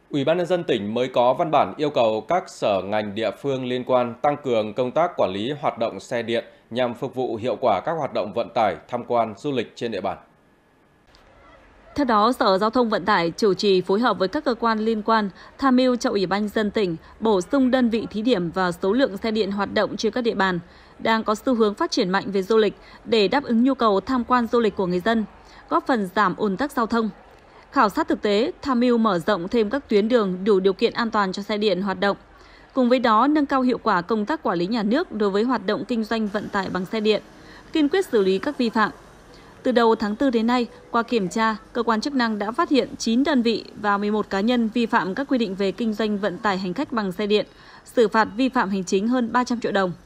Ủy ban nhân dân tỉnh mới có văn bản yêu cầu các sở ngành địa phương liên quan tăng cường công tác quản lý hoạt động xe điện nhằm phục vụ hiệu quả các hoạt động vận tải, tham quan, du lịch trên địa bàn. Theo đó, Sở Giao thông Vận tải chủ trì phối hợp với các cơ quan liên quan tham mưu cho Ủy ban nhân dân tỉnh bổ sung đơn vị thí điểm và số lượng xe điện hoạt động trên các địa bàn đang có xu hướng phát triển mạnh về du lịch để đáp ứng nhu cầu tham quan du lịch của người dân, góp phần giảm ùn tắc giao thông. Khảo sát thực tế, tham mưu mở rộng thêm các tuyến đường đủ điều kiện an toàn cho xe điện hoạt động. Cùng với đó, nâng cao hiệu quả công tác quản lý nhà nước đối với hoạt động kinh doanh vận tải bằng xe điện, kiên quyết xử lý các vi phạm. Từ đầu tháng 4 đến nay, qua kiểm tra, cơ quan chức năng đã phát hiện 9 đơn vị và 11 cá nhân vi phạm các quy định về kinh doanh vận tải hành khách bằng xe điện, xử phạt vi phạm hành chính hơn 300 triệu đồng.